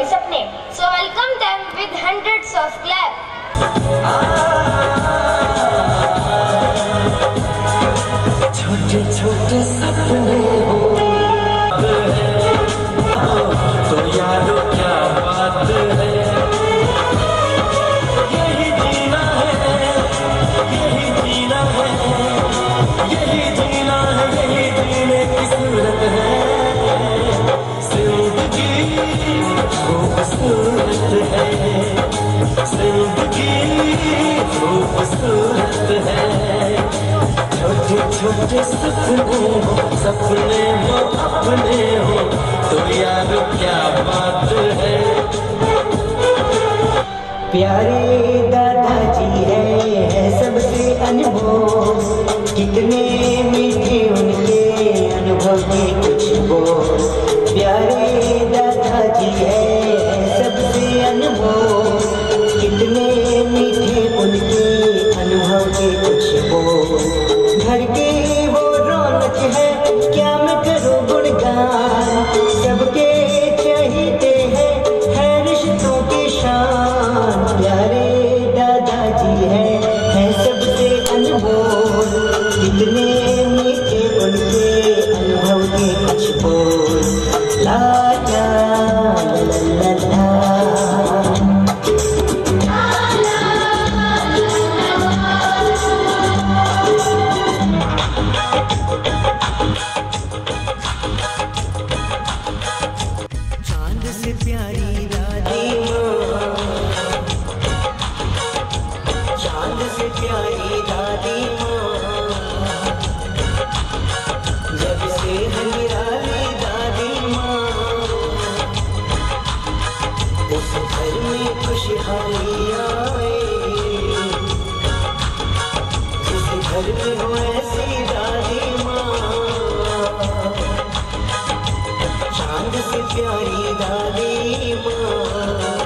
बड़े सपने। So welcome them with hundreds of claps. छोटे छोटे सपने हो तो यारो क्या बात है, यही जीना है, यही जीना है, यही जीना है, यही जीने की सूरत है। जिंदगी खूबसूरत है, जिंदगी खूबसूरत है। छोटे छोटे सपने हो, सपने हो अपने हो तो यार क्या बात है। प्यारे दादाजी है सबसे अनमोल, कितने मीठे उनके अनुभव के कुछ बोल। प्यारे दादाजी है सबसे अनमोल, कितने मीठे उनके अनुभव के कुछ बोल। घर की वो रौनक है, क्या मैं करूं गुणगान, सबके चाहते हैं रिश्तों की शान। प्यारे दादाजी है सबसे अनमोल, कितने मीठे उनके अनुभव के कुछ बोल। ला ला ला ला प्यारी दादी माँ, चांद से प्यारी दादी माँ, जब से निराली दादी माँ, उस घर में खुशहाली आए, जिस घर में हो ऐसी दादी माँ। चांद से प्यारी दादी माँ,